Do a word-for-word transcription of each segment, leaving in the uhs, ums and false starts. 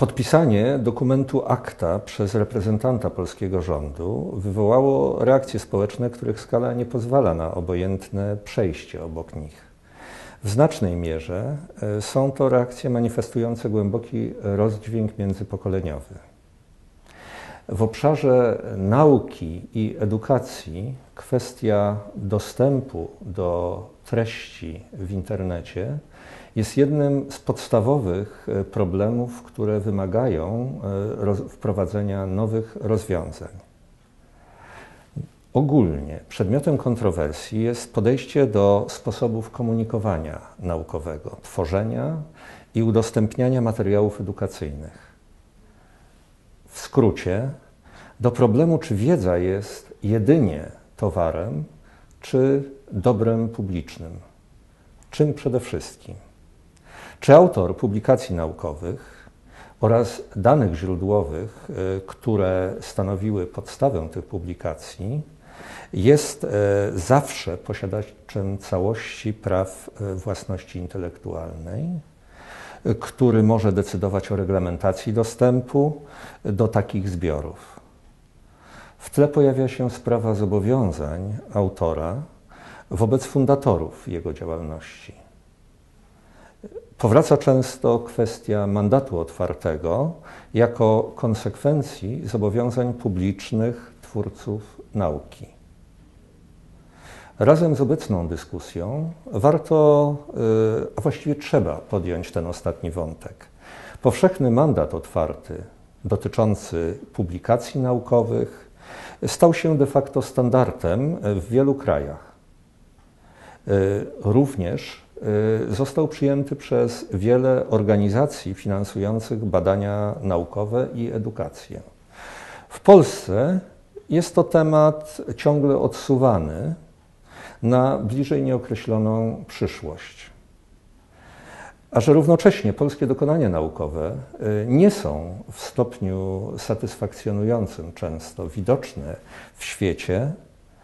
Podpisanie dokumentu akta przez reprezentanta polskiego rządu wywołało reakcje społeczne, których skala nie pozwala na obojętne przejście obok nich. W znacznej mierze są to reakcje manifestujące głęboki rozdźwięk międzypokoleniowy. W obszarze nauki i edukacji kwestia dostępu do treści w internecie jest jednym z podstawowych problemów, które wymagają wprowadzenia nowych rozwiązań. Ogólnie przedmiotem kontrowersji jest podejście do sposobów komunikowania naukowego, tworzenia i udostępniania materiałów edukacyjnych. W skrócie, do problemu, czy wiedza jest jedynie towarem, czy dobrem publicznym. Czym przede wszystkim? Czy autor publikacji naukowych oraz danych źródłowych, które stanowiły podstawę tych publikacji, jest zawsze posiadaczem całości praw własności intelektualnej, który może decydować o reglamentacji dostępu do takich zbiorów. W tle pojawia się sprawa zobowiązań autora wobec fundatorów jego działalności. Powraca często kwestia mandatu otwartego jako konsekwencji zobowiązań publicznych twórców nauki. Razem z obecną dyskusją warto, a właściwie trzeba podjąć ten ostatni wątek. Powszechny mandat otwarty dotyczący publikacji naukowych stał się de facto standardem w wielu krajach. Również został przyjęty przez wiele organizacji finansujących badania naukowe i edukację. W Polsce jest to temat ciągle odsuwany na bliżej nieokreśloną przyszłość. A że równocześnie polskie dokonania naukowe nie są w stopniu satysfakcjonującym często widoczne w świecie,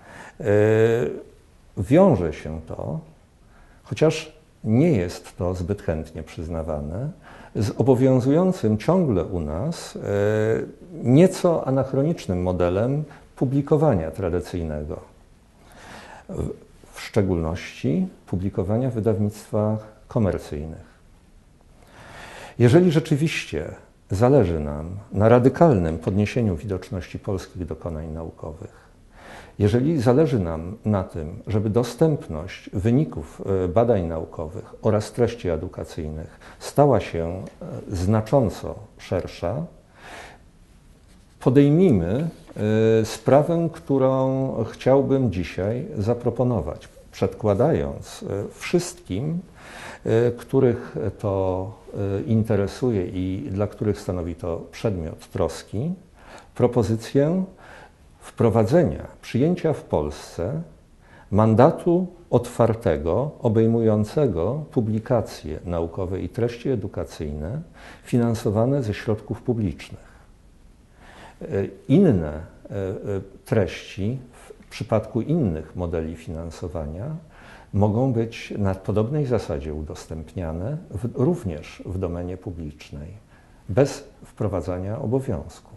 wiąże się to, chociaż nie jest to zbyt chętnie przyznawane, z obowiązującym ciągle u nas nieco anachronicznym modelem publikowania tradycyjnego. W szczególności publikowania w wydawnictwach komercyjnych. Jeżeli rzeczywiście zależy nam na radykalnym podniesieniu widoczności polskich dokonań naukowych, jeżeli zależy nam na tym, żeby dostępność wyników badań naukowych oraz treści edukacyjnych stała się znacząco szersza, podejmijmy sprawę, którą chciałbym dzisiaj zaproponować, przedkładając wszystkim, których to interesuje i dla których stanowi to przedmiot troski, propozycję wprowadzenia, przyjęcia w Polsce mandatu otwartego, obejmującego publikacje naukowe i treści edukacyjne finansowane ze środków publicznych. Inne treści w przypadku innych modeli finansowania mogą być na podobnej zasadzie udostępniane w, również w domenie publicznej, bez wprowadzania obowiązku.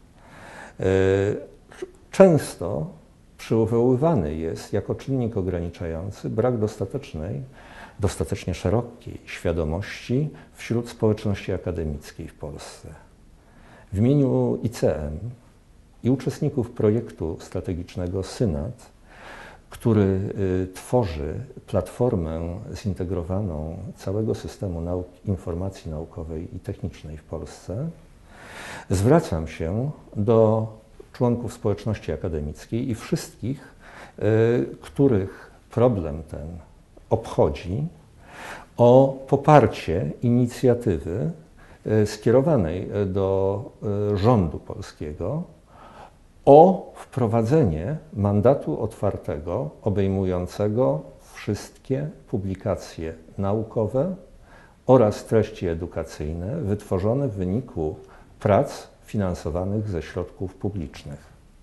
Często przywoływany jest jako czynnik ograniczający brak dostatecznej, dostatecznie szerokiej świadomości wśród społeczności akademickiej w Polsce. W imieniu I C M i uczestników projektu strategicznego Synat, który tworzy platformę zintegrowaną całego systemu nauk, informacji naukowej i technicznej w Polsce, zwracam się do członków społeczności akademickiej i wszystkich, których problem ten obchodzi, o poparcie inicjatywy skierowanej do rządu polskiego o wprowadzenie mandatu otwartego obejmującego wszystkie publikacje naukowe oraz treści edukacyjne wytworzone w wyniku prac finansowanych ze środków publicznych.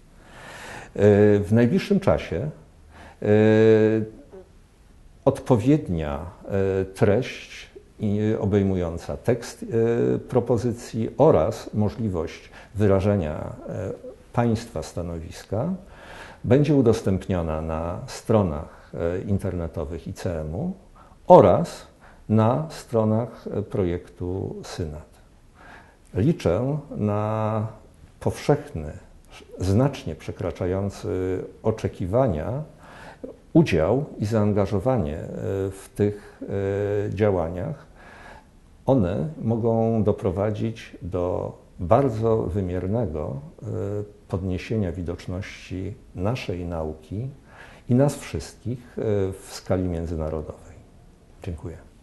W najbliższym czasie odpowiednia treść obejmująca tekst propozycji oraz możliwość wyrażenia Państwa stanowiska będzie udostępniona na stronach internetowych I C M u oraz na stronach projektu Synat. Liczę na powszechny, znacznie przekraczający oczekiwania udział i zaangażowanie w tych działaniach. One mogą doprowadzić do bardzo wymiernego podniesienia widoczności naszej nauki i nas wszystkich w skali międzynarodowej. Dziękuję.